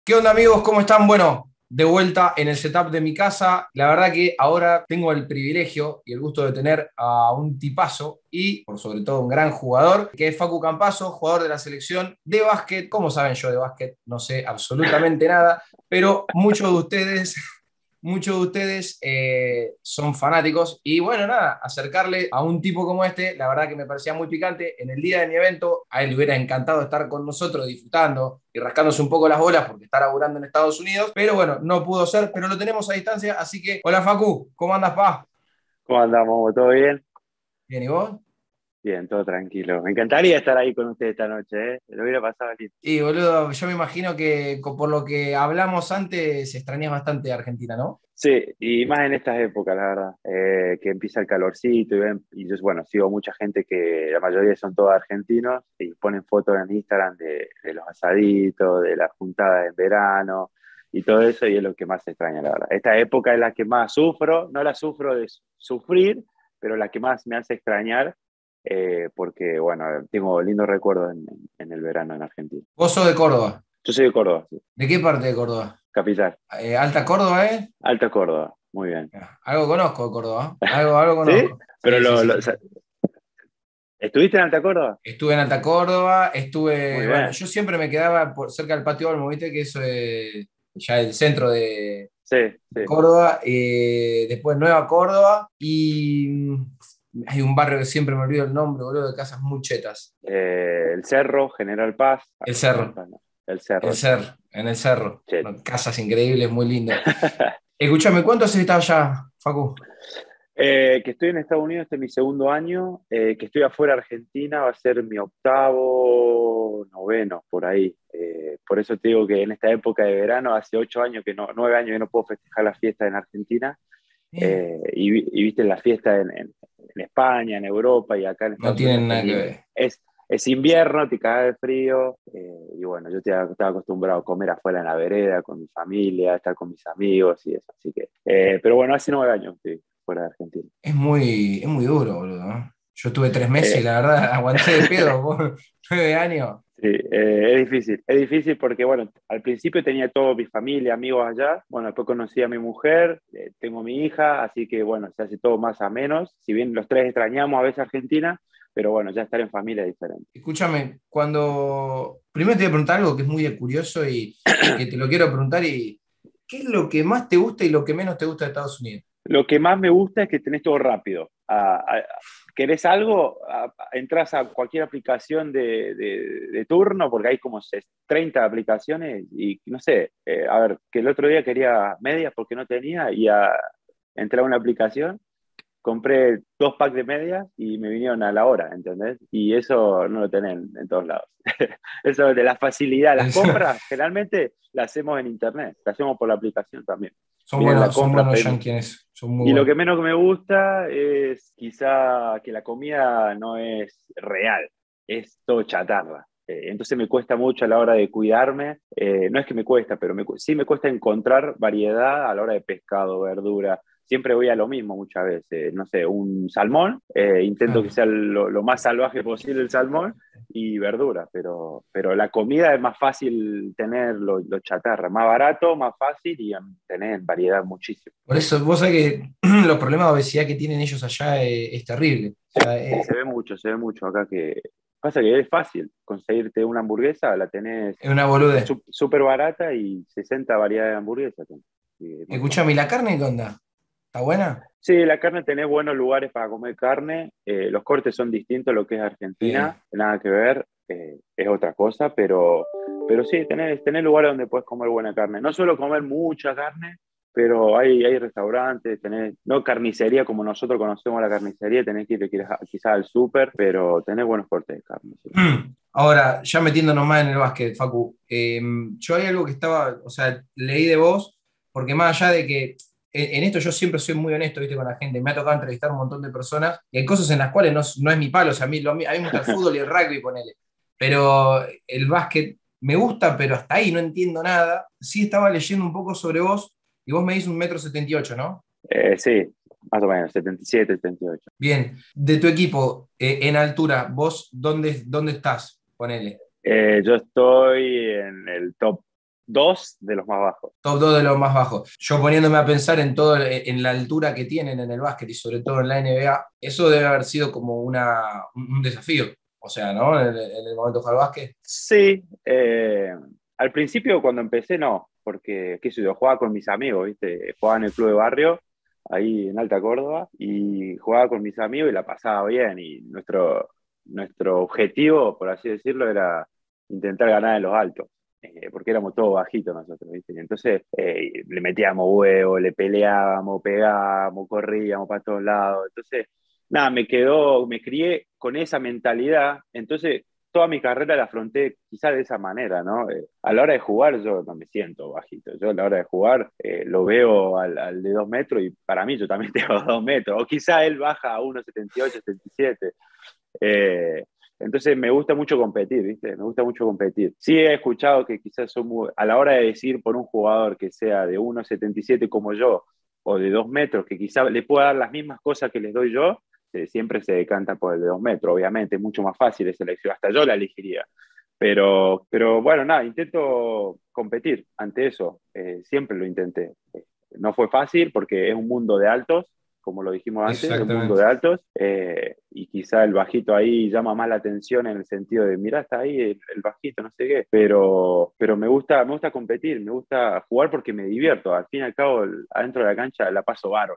¿Qué onda amigos? ¿Cómo están? Bueno, de vuelta en el setup de mi casa. La verdad que ahora tengo el privilegio y el gusto de tener a un tipazo y por sobre todo un gran jugador, que es Facu Campazzo, jugador de la selección de básquet. Como saben, yo de básquet no sé absolutamente nada, pero muchos de ustedes son fanáticos y bueno, nada, acercarle a un tipo como este, la verdad que me parecía muy picante. En el día de mi evento, a él le hubiera encantado estar con nosotros disfrutando y rascándose un poco las bolas porque está laburando en Estados Unidos, pero bueno, no pudo ser, pero lo tenemos a distancia, así que, hola Facu, ¿cómo andas, pa? ¿Cómo andamos? ¿Todo bien? Bien, ¿y vos? Bien, todo tranquilo. Me encantaría estar ahí con ustedes esta noche, ¿eh? Lo hubiera pasado lindo. Y boludo, yo me imagino que por lo que hablamos antes, extrañas bastante a Argentina, ¿no? Sí, y más en estas épocas, la verdad, que empieza el calorcito y yo, bueno, sigo mucha gente que la mayoría son todos argentinos y ponen fotos en Instagram de los asaditos, de las juntadas en verano y todo eso y es lo que más se extraña, la verdad. Esta época es la que más sufro, no la sufro de sufrir, pero la que más me hace extrañar porque, bueno, tengo lindos recuerdos en el verano en Argentina. Vos sos de Córdoba. Yo soy de Córdoba, sí. ¿De qué parte de Córdoba? Capital. Alta Córdoba, ¿eh? Alta Córdoba, muy bien. Algo conozco de Córdoba, ¿eh? Algo ¿Sí? conozco. Pero Sí, sí, sí. o sea, ¿estuviste en Alta Córdoba? Estuve en Alta Córdoba, Muy bueno, bien. yo siempre me quedaba cerca del Patio Olmo, ¿viste? Que eso es ya el centro Sí, de sí. Córdoba, después Nueva Córdoba y hay un barrio que siempre me olvido el nombre, boludo, de casas muy chetas. El Cerro, General Paz. El General Cerro, Paz, no. El el Cerro, sí. Cerro, en el Cerro. Che. No, casas increíbles, muy lindo. Escúchame, ¿cuánto has estado allá, Facu? Que estoy en Estados Unidos, este es mi segundo año. Que estoy afuera de Argentina, va a ser mi octavo, noveno, por ahí. Por eso te digo que en esta época de verano, hace 8 años que no, 9 años que no puedo festejar la fiesta en Argentina. Eh, Y viste la fiesta en España, en Europa y acá en no Estados Unidos tienen nada que también ver. es invierno, te caga de frío. Y bueno, yo estaba acostumbrado a comer afuera en la vereda con mi familia, estar con mis amigos y eso. Así que, pero bueno, hace 9 años estoy fuera de Argentina. Es muy duro, boludo, ¿no? Yo estuve 3 meses y Eh, la verdad aguanté de pedo, vos, 9 años. Sí, es difícil porque, bueno, al principio tenía toda mi familia, amigos allá, bueno, después conocí a mi mujer, tengo mi hija, así que, bueno, se hace todo más a menos, si bien los tres extrañamos a veces Argentina, pero bueno, ya estar en familia es diferente. Escúchame, cuando. Primero te voy a preguntar algo que es muy de curioso y que te lo quiero preguntar. ¿Qué es lo que más te gusta y lo que menos te gusta de Estados Unidos? Lo que más me gusta es que tenés todo rápido. ¿Querés algo? Entras a cualquier aplicación de turno, porque hay como 30 aplicaciones y no sé, a ver, que el otro día quería medias porque no tenía y entré a una aplicación, compré 2 packs de medias y me vinieron a la hora, ¿entendés? Y eso no lo tenés en todos lados. Eso de la facilidad, las Es- compras generalmente las hacemos en internet, las hacemos por la aplicación también. son Viene la buenos, son compra, buenos pedimos. yankees en eso, son muy Y lo buenos. que menos me gusta es quizá que la comida no es real, es todo chatarra. Entonces me cuesta mucho a la hora de cuidarme. No es que me cuesta, pero sí me cuesta encontrar variedad a la hora de pescado, verdura. Siempre voy a lo mismo muchas veces. No sé, un salmón, intento que Claro. sea lo más salvaje posible el salmón y verdura, pero la comida es más fácil tener lo chatarra, más barato, más fácil y tener variedad muchísimo. Por eso, vos sabés que los problemas de obesidad que tienen ellos allá es terrible. O sea, Se ve mucho acá que pasa que es fácil conseguirte una hamburguesa, la tenés es una boludez. súper barata y 60 variedades de hamburguesas. Y es muy fácil. Escúchame, ¿y la carne qué onda? ¿Está buena? Sí, la carne tenés buenos lugares para comer carne, los cortes son distintos a lo que es Sí. Argentina, nada que ver, es otra cosa, pero sí, tenés lugares donde puedes comer buena carne. No suelo comer mucha carne, pero hay restaurantes, tenés, no carnicería como nosotros conocemos la carnicería, tenés que ir quizás al súper, pero tenés buenos cortes de carne. Sí. Ahora, ya metiéndonos más en el básquet, Facu, yo hay algo que estaba, o sea, leí de vos, porque más allá de que en esto yo siempre soy muy honesto, viste, con la gente, me ha tocado entrevistar un montón de personas y hay cosas en las cuales no es mi palo, o sea, a mí me gusta el fútbol y el rugby, ponele, pero el básquet me gusta, pero hasta ahí no entiendo nada. Sí estaba leyendo un poco sobre vos y vos me dices 1,78 m, ¿no? Sí, más o menos, 77, 78. Bien, de tu equipo, en altura, ¿vos dónde estás? Ponele. Yo estoy en el top 2 de los más bajos. Top 2 de los más bajos. Yo poniéndome a pensar en todo, en la altura que tienen en el básquet y sobre todo en la NBA, eso debe haber sido como un desafío. O sea, ¿no? En el momento de jugar al básquet. Sí, al principio cuando empecé no, porque qué sé yo, jugaba con mis amigos, ¿viste? Jugaba en el club de barrio, ahí en Alta Córdoba, y jugaba con mis amigos y la pasaba bien. Y nuestro objetivo, por así decirlo, era intentar ganar en los altos, porque éramos todos bajitos nosotros, ¿viste? Y entonces le metíamos huevo, le peleábamos, pegábamos, corríamos para todos lados. Entonces, nada, me crié con esa mentalidad. Entonces, toda mi carrera la afronté quizás de esa manera, ¿no? A la hora de jugar yo no me siento bajito. Yo a la hora de jugar lo veo al de 2 metros y para mí yo también tengo 2 metros. O quizá él baja a 1,78, 77. Eh, entonces me gusta mucho competir, ¿viste? Me gusta mucho competir. Sí he escuchado que quizás a la hora de decir por un jugador que sea de 1,77 como yo o de 2 metros, que quizás le pueda dar las mismas cosas que les doy yo, siempre se decanta por el de 2 metros. Obviamente es mucho más fácil esa elección, hasta yo la elegiría. Pero bueno, nada, intento competir ante eso. Siempre lo intenté. No fue fácil porque es un mundo de altos, como lo dijimos antes, es un mundo Exactamente. de altos, y quizá el bajito ahí llama más la atención en el sentido de, mira, está ahí el bajito, no sé qué, pero me gusta competir, me gusta jugar porque me divierto. Al fin y al cabo, adentro de la cancha la paso bárbaro.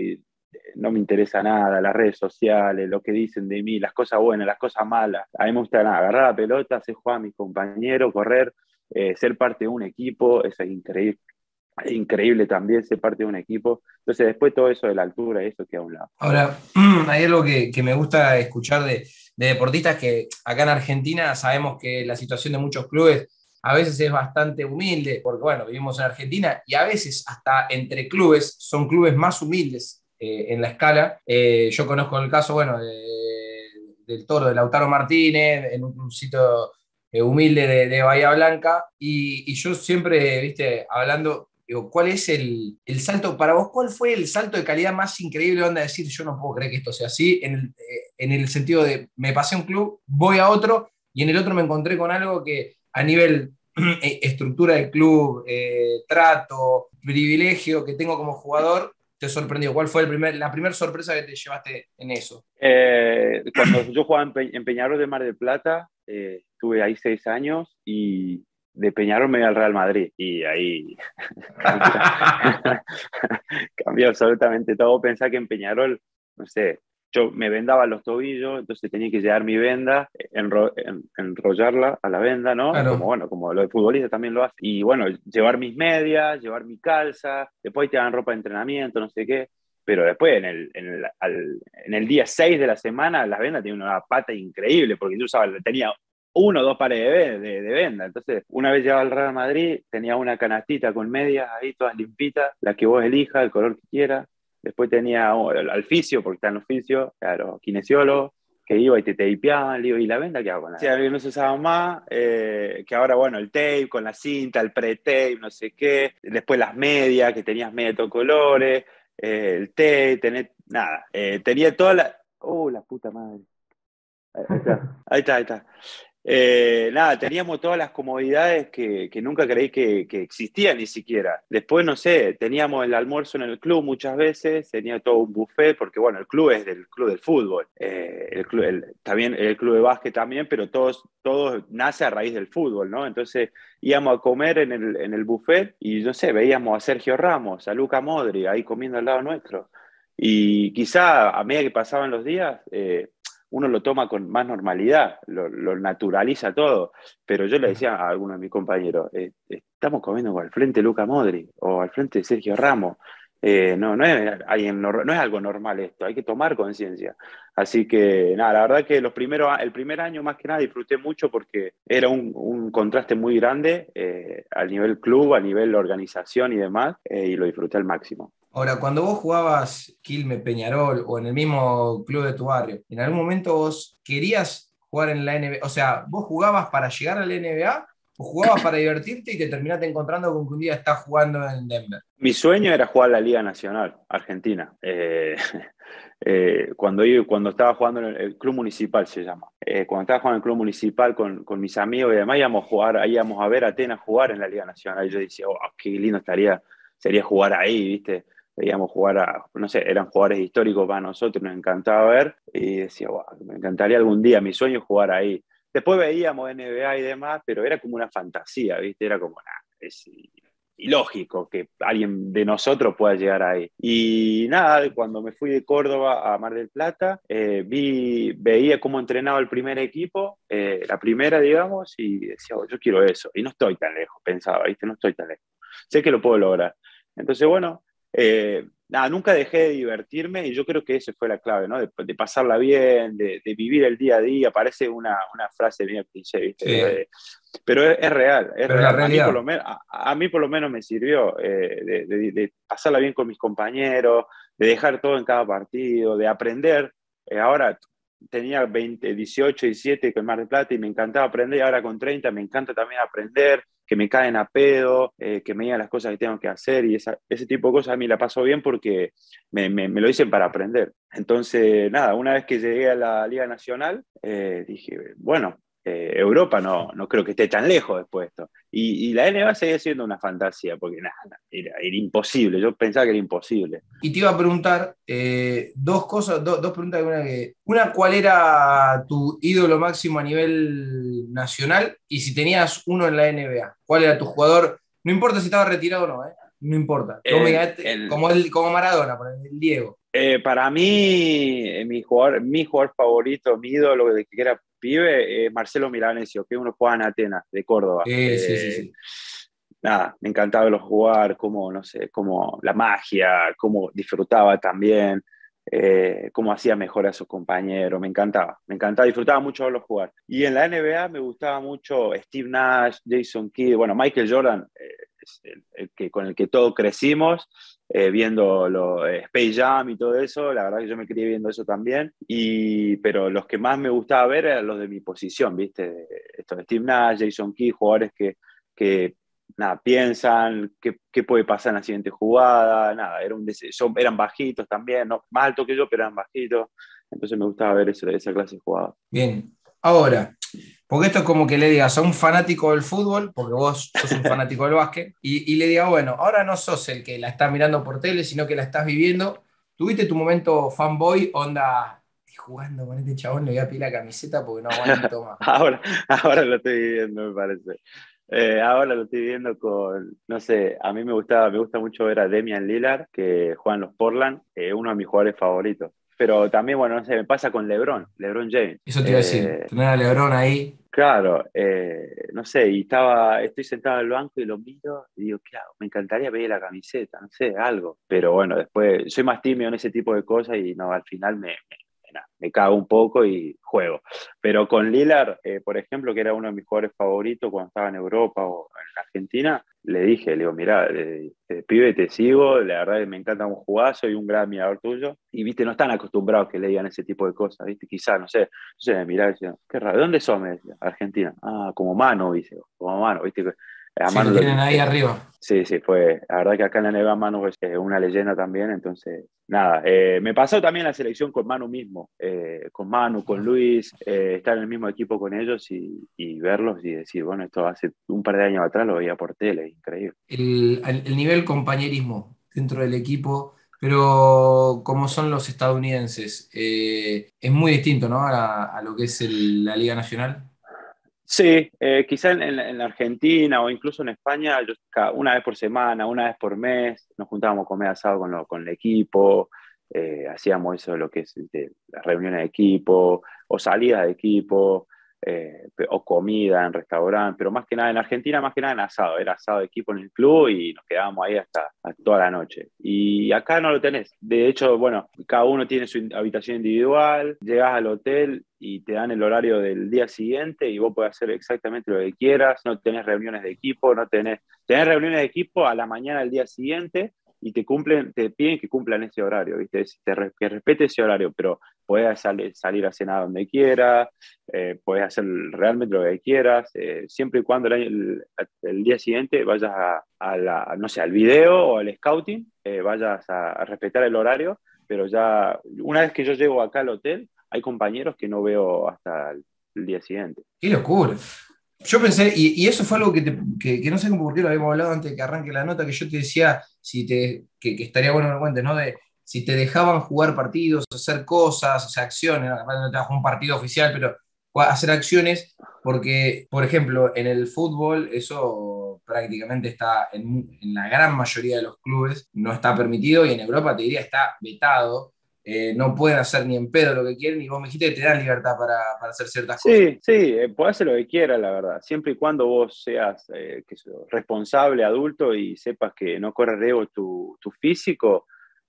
No me interesa nada, las redes sociales, lo que dicen de mí, las cosas buenas, las cosas malas. A mí me gusta nada, agarrar la pelota, hacer jugar a mis compañeros, correr, ser parte de un equipo, eso es increíble. Es increíble también ser parte de un equipo. Entonces, después todo eso de la altura, eso queda a un lado. Ahora, hay algo que me gusta escuchar de deportistas que acá en Argentina sabemos que la situación de muchos clubes a veces es bastante humilde, porque bueno, vivimos en Argentina y a veces hasta entre clubes son clubes más humildes en la escala. Yo conozco el caso, bueno, del Toro, de Lautaro Martínez, en un sitio humilde de Bahía Blanca, y yo siempre, viste, hablando, digo, ¿cuál es el salto para vos? ¿Cuál fue el salto de calidad más increíble? Onda, decir, yo no puedo creer que esto sea así, en el sentido de, me pasé a un club, voy a otro, y en el otro me encontré con algo que a nivel estructura del club, trato, privilegio que tengo como jugador, te sorprendió. ¿Cuál fue la primera sorpresa que te llevaste en eso? Cuando yo jugaba en Peñarol de Mar del Plata, estuve ahí 6 años y de Peñarol me iba al Real Madrid y ahí cambió, cambió absolutamente todo. Pensá que en Peñarol, no sé, yo me vendaba los tobillos, entonces tenía que llevar mi venda, enrollarla a la venda, ¿no? Como Claro. bueno, como los futbolistas también lo hacen. Y bueno, llevar mis medias, llevar mi calza, después te dan ropa de entrenamiento, no sé qué. Pero después, en el día 6 de la semana, las vendas tienen una pata increíble, porque yo usaba, tenía 1 o 2 pares de venda. Entonces, una vez llegaba al Real Madrid, tenía una canastita con medias ahí, todas limpitas, la que vos elijas, el color que quieras. Después tenía al fisio, porque está en los fisios, claro, kinesiólogo, que iba y te tapeaban, le digo, ¿y la venda qué hago con la venda? Sí, no se usaba más, que ahora, bueno, el tape con la cinta, el pre-tape, no sé qué, después las medias, que tenías media de todos colores, el tape, nada, tenía toda la... la puta madre. Ahí está, ahí está, ahí está. Nada, teníamos todas las comodidades que nunca creí que existían ni siquiera. Después, no sé, teníamos el almuerzo en el club muchas veces, tenía todo un buffet, porque bueno, el club es del club del fútbol, también el club de básquet también, pero todos nace a raíz del fútbol, ¿no? Entonces íbamos a comer en el buffet y, no sé, veíamos a Sergio Ramos, a Luka Modri, ahí comiendo al lado nuestro. Y quizá a medida que pasaban los días, uno lo toma con más normalidad, lo naturaliza todo. Pero yo le decía a algunos de mis compañeros, estamos comiendo al frente de Luka Modri o al frente de Sergio Ramos. No es algo normal esto, hay que tomar conciencia. Así que nada, la verdad que el primer año más que nada disfruté mucho porque era un contraste muy grande a nivel club, a nivel organización y demás, y lo disfruté al máximo. Ahora, cuando vos jugabas Quilmes, Peñarol o en el mismo club de tu barrio, ¿en algún momento vos querías jugar en la NBA? O sea, ¿vos jugabas para llegar a la NBA ¿O jugabas para divertirte y te terminaste encontrando con que un día estás jugando en Denver? Mi sueño era jugar la Liga Nacional Argentina. Cuando estaba jugando en el Club Municipal, se llama. Cuando estaba jugando en el Club Municipal con mis amigos y demás, íbamos a jugar, ahí íbamos a ver a Atenas jugar en la Liga Nacional. Y yo decía, oh, qué lindo sería jugar ahí, ¿viste? Veíamos jugar no sé, eran jugadores históricos para nosotros, nos encantaba ver. Y decía, wow, me encantaría algún día, mi sueño es jugar ahí. Después veíamos NBA y demás, pero era como una fantasía, ¿viste? Era como, nah, es ilógico que alguien de nosotros pueda llegar ahí. Y nada, cuando me fui de Córdoba a Mar del Plata, veía cómo entrenaba el primer equipo, la primera, digamos, y decía, oh, yo quiero eso. Y no estoy tan lejos, pensaba, ¿viste? No estoy tan lejos. Sé que lo puedo lograr. Entonces, bueno, nada, nunca dejé de divertirme y yo creo que esa fue la clave, ¿no? De pasarla bien, de vivir el día a día. Parece una frase bien cliché, Sí, ¿viste? Pero es real, es pero es la real. realidad. A mí por lo menos me sirvió de pasarla bien con mis compañeros, de dejar todo en cada partido, de aprender. Ahora tenía 20, 18, 17 con Mar del Plata y me encantaba aprender, y ahora con 30 me encanta también aprender, que me caen a pedo, que me digan las cosas que tengo que hacer y ese tipo de cosas a mí la paso bien porque me lo dicen para aprender. Entonces, nada, una vez que llegué a la Liga Nacional, dije, bueno, Europa no creo que esté tan lejos después de esto. Y la NBA seguía siendo una fantasía, porque nada, era imposible, yo pensaba que era imposible. Y te iba a preguntar dos cosas, dos preguntas. Una, ¿cuál era tu ídolo máximo a nivel nacional? Y si tenías uno en la NBA, ¿cuál era tu jugador? No importa si estaba retirado o no, ¿eh? No importa. En, en, Como Maradona, por el Diego. para mí, mi jugador favorito, mi ídolo de que era pibe, Marcelo Milanesio, que uno jugaba en Atenas, de Córdoba. Sí, sí, sí. Nada, me encantaba verlo jugar, como, no sé, como la magia, cómo disfrutaba también, cómo hacía mejor a sus compañeros, me encantaba, disfrutaba mucho verlo jugar. Y en la NBA me gustaba mucho Steve Nash, Jason Kidd, bueno, Michael Jordan, es con el que todos crecimos, viendo Space Jam y todo eso, la verdad que yo me crié viendo eso también, pero los que más me gustaba ver eran los de mi posición, ¿viste? Estos Steve Nash, Jason Kidd, jugadores que nada, piensan qué puede pasar en la siguiente jugada, nada, eran bajitos también, no, más alto que yo, pero eran bajitos, entonces me gustaba ver esa clase de jugadas. Bien. Ahora, porque esto es como que le digas a un fanático del fútbol, porque vos sos un fanático del básquet, y le digas, bueno, ahora no sos el que la está mirando por tele, sino que la estás viviendo. ¿Tuviste tu momento fanboy, onda, estoy jugando con este chabón, le voy a pedir la camiseta porque no aguanto más? ahora, ahora lo estoy viviendo, me parece. Ahora lo estoy viendo no sé, a mí me gusta mucho ver a Damian Lillard, que juega en los Portland, uno de mis jugadores favoritos. Pero también, bueno, no sé, me pasa con LeBron James. Eso te iba a decir, tener a Lebron ahí. Claro, no sé, estoy sentado en el banco y lo miro y digo, ¿qué hago? Me encantaría pedir la camiseta, no sé, algo. Pero bueno, después soy más tímido en ese tipo de cosas y no, al final nada, me cago un poco y juego. Pero con Lillard, por ejemplo, que era uno de mis jugadores favoritos cuando estaba en Europa o en Argentina, le digo, mirá, pibe, te sigo, la verdad que me encanta un jugar, soy un gran admirador tuyo. Y viste, no están acostumbrados que le digan ese tipo de cosas, viste, quizás, no sé. Entonces me miraba y decía, qué raro, ¿de dónde sos? Me decía, Argentina. Ah, como Mano, dice, como Mano, viste. A Sí, Manu lo tienen ahí arriba. sí, sí, la verdad que acá en la NBA Manu es una leyenda también, entonces, nada, me pasó también la selección con Manu mismo, con Manu, con Luis, estar en el mismo equipo con ellos y verlos y decir, bueno, esto hace un par de años atrás lo veía por tele, increíble. El nivel compañerismo dentro del equipo, pero como son los estadounidenses, es muy distinto, ¿no? A lo que es la Liga Nacional. Sí, quizá en la Argentina o incluso en España, una vez por semana, una vez por mes, nos juntábamos a comer asado con el equipo, hacíamos eso, lo que es las reuniones de equipo, o salidas de equipo, o comida en restaurante, pero más que nada en Argentina, más que nada en asado, era asado de equipo en el club y nos quedábamos ahí hasta toda la noche. Y acá no lo tenés. De hecho, bueno, cada uno tiene su habitación individual, llegás al hotel y te dan el horario del día siguiente y vos podés hacer exactamente lo que quieras, no tenés reuniones de equipo, tenés reuniones de equipo a la mañana del día siguiente, y te piden que cumplan ese horario, ¿viste? Que respete ese horario, pero puedes salir a cenar donde quieras, puedes hacer realmente lo que quieras, siempre y cuando el día siguiente vayas no sé, al video o al scouting, vayas a respetar el horario, pero ya una vez que yo llego acá al hotel, hay compañeros que no veo hasta el día siguiente. Qué locura. Yo pensé, y eso fue algo que no sé por qué lo habíamos hablado antes de que arranque la nota, que yo te decía que estaría bueno que me cuentes, ¿no? De si te dejaban jugar partidos, hacer cosas, o sea, acciones, no te vas a jugar un partido oficial, pero hacer acciones, porque, por ejemplo, en el fútbol eso prácticamente está en la gran mayoría de los clubes, no está permitido, y en Europa te diría está vetado. No pueden hacer ni en pedo lo que quieren, y vos me dijiste que te dan libertad para hacer ciertas cosas. Sí, sí, podés hacer lo que quieras, la verdad. Siempre y cuando vos seas responsable, adulto y sepas que no corre riesgo tu físico,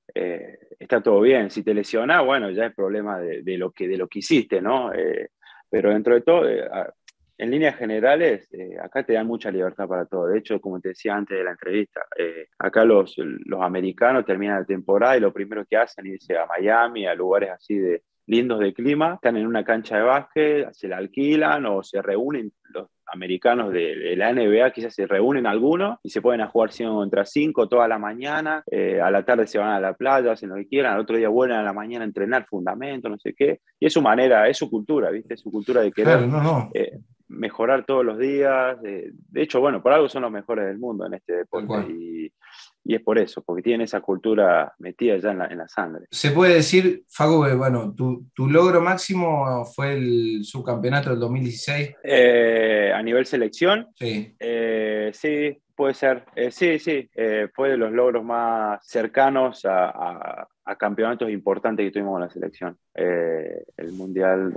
está todo bien. Si te lesionás, bueno, ya es problema de lo que hiciste, ¿no? Pero dentro de todo, en líneas generales, acá te dan mucha libertad para todo. De hecho, como te decía antes de la entrevista, acá los americanos terminan la temporada y lo primero que hacen es irse a Miami, a lugares así lindos de clima, están en una cancha de básquet, se la alquilan o se reúnen los americanos de la NBA, quizás se reúnen algunos y se pueden a jugar 5 contra 5 toda la mañana, a la tarde se van a la playa, hacen lo que quieran, al otro día vuelven a la mañana a entrenar fundamento, no sé qué, y es su manera, es su cultura, ¿viste? Es su cultura de Claro, querer no, no, mejorar todos los días, de hecho, bueno, por algo son los mejores del mundo en este tal deporte cual. y es por eso, porque tienen esa cultura metida ya en la sangre. Se puede decir, Facu, que bueno, tu logro máximo fue el subcampeonato del 2016. A nivel selección, Sí. sí, puede ser. Sí, sí, fue de los logros más cercanos a campeonatos importantes que tuvimos con la selección. El Mundial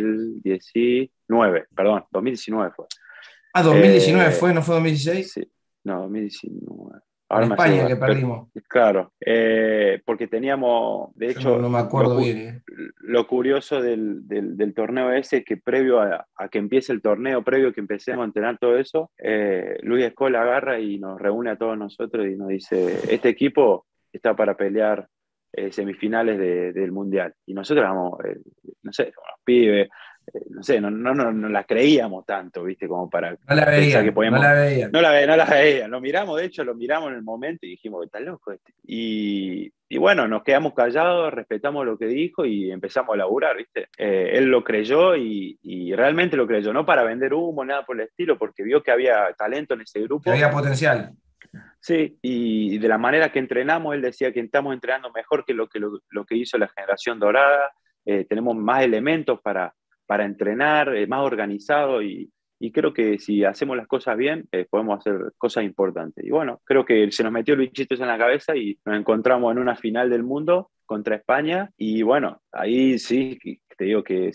2019, perdón, 2019 fue. Ah, 2019 Eh, fue, ¿no fue 2016? sí, no, 2019. Con Ahora me hace España dudar, que pero perdimos. claro, porque teníamos, de Yo no, hecho, no me acuerdo bien. lo curioso del torneo ese es que previo a que empiece el torneo, previo a que empecemos a entrenar todo eso, Luis Escola agarra y nos reúne a todos nosotros y nos dice, este equipo está para pelear semifinales del Mundial. Y nosotros éramos, no sé, como los pibes, no sé, no la creíamos tanto, ¿viste? Como para No la pensar que veían, no podíamos. la veían. No la veían, lo miramos, de hecho, lo miramos en el momento y dijimos, está loco este. Y bueno, nos quedamos callados, respetamos lo que dijo y empezamos a laburar, ¿viste? Él lo creyó y realmente lo creyó, no para vender humo, nada por el estilo, porque vio que había talento en ese Que grupo. había potencial. Sí, y de la manera que entrenamos, él decía que estamos entrenando mejor que lo que hizo la generación dorada, tenemos más elementos para entrenar, más organizado y creo que si hacemos las cosas bien, podemos hacer cosas importantes. Y bueno, creo que se nos metió el bichito en la cabeza y nos encontramos en una final del mundo contra España y bueno, ahí sí te digo que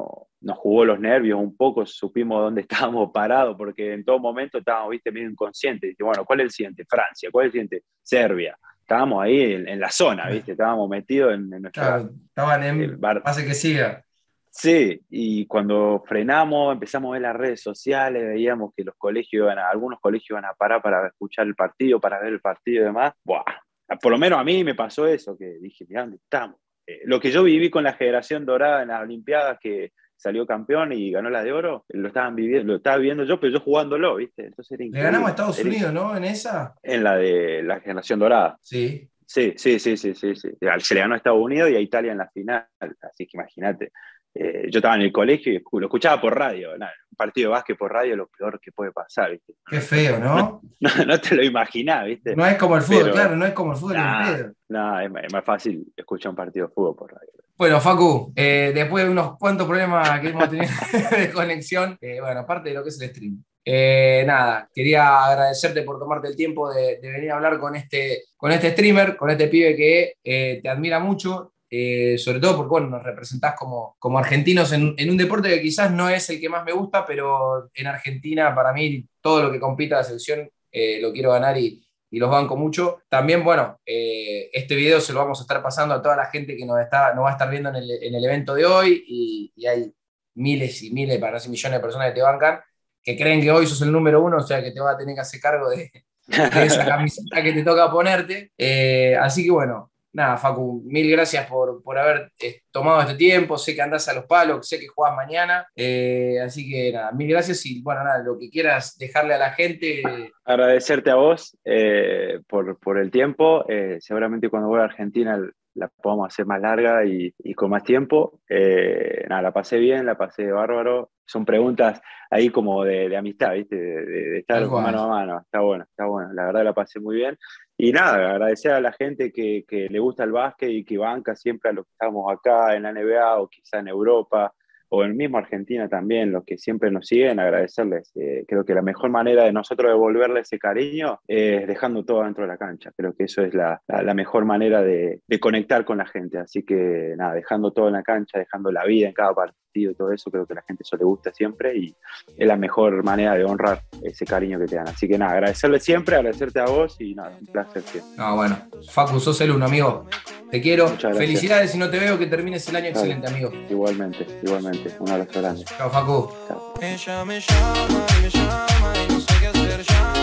nos jugó los nervios un poco, supimos dónde estábamos parados, porque en todo momento estábamos, viste, medio inconscientes. Y bueno, ¿cuál es el siguiente? Francia, ¿cuál es el siguiente? Serbia. Estábamos ahí en la zona, viste, estábamos metidos en nuestra Claro, estaban en bar. pase que siga. Sí, y cuando frenamos, empezamos a ver las redes sociales, veíamos que algunos colegios iban a parar para escuchar el partido, para ver el partido y demás. Buah, por lo menos a mí me pasó eso, que dije, mirá dónde estamos. Lo que yo viví con la generación dorada en las Olimpiadas, que salió campeón y ganó la de oro, lo estaba viviendo yo, pero yo jugándolo, ¿viste? Entonces era Le ganamos a increíble. Estados Unidos, ¿no? En esa. En la de la generación dorada. Sí. Sí, sí, sí, sí, sí, sí. Se le ganó a Estados Unidos y a Italia en la final, así que imagínate. Yo estaba en el colegio y lo escuchaba por radio. Nada, un partido de básquet por radio es lo peor que puede pasar, ¿viste? Qué feo, ¿no? No te lo imaginás, ¿viste? No es como el fútbol, claro, Pero no es como el fútbol ni en nada, pedo. nada, es más fácil escuchar un partido de fútbol por radio. Bueno, Facu, después de unos cuantos problemas que hemos tenido de conexión, bueno, aparte de lo que es el stream, nada, quería agradecerte por tomarte el tiempo de venir a hablar con este streamer, con este pibe que te admira mucho, sobre todo porque, bueno, nos representás como argentinos en un deporte que quizás no es el que más me gusta, pero en Argentina, para mí, todo lo que compita la selección lo quiero ganar y los banco mucho. También, bueno, este video se lo vamos a estar pasando a toda la gente que nos va a estar viendo en el evento de hoy y hay miles y miles, para no decir millones de personas que te bancan, que creen que hoy sos el número uno, o sea que te va a tener que hacer cargo de esa camiseta que te toca ponerte. Así que bueno, nada, Facu, mil gracias por haber tomado este tiempo. Sé que andás a los palos, sé que jugás mañana. Así que nada, mil gracias y bueno, nada, lo que quieras dejarle a la gente. Agradecerte a vos por el tiempo. Seguramente cuando vuelva a Argentina la podamos hacer más larga y con más tiempo. Nada, la pasé bien, la pasé bárbaro. Son preguntas ahí como de amistad, ¿viste? De estar Tal cual. mano a mano. Está bueno, está bueno. La verdad la pasé muy bien. Y nada, agradecer a la gente que le gusta el básquet y que banca siempre a los que estamos acá en la NBA o quizá en Europa o en mismo Argentina también, los que siempre nos siguen, agradecerles. Creo que la mejor manera de nosotros devolverle ese cariño es dejando todo dentro de la cancha. Creo que eso es la mejor manera de conectar con la gente. Así que nada, dejando todo en la cancha, dejando la vida en cada partido, todo eso, creo que a la gente eso le gusta siempre y es la mejor manera de honrar ese cariño que te dan. Así que nada, agradecerle siempre, agradecerte a vos y nada, un placer siempre. No, bueno, Facu, sos el uno, amigo. Te quiero. Muchas gracias. Felicidades si no te veo, que termines el año excelente, amigo. Igualmente, igualmente. Un abrazo grande. Chao, Facu. Chao. Ella me llama y no sé qué hacer ya.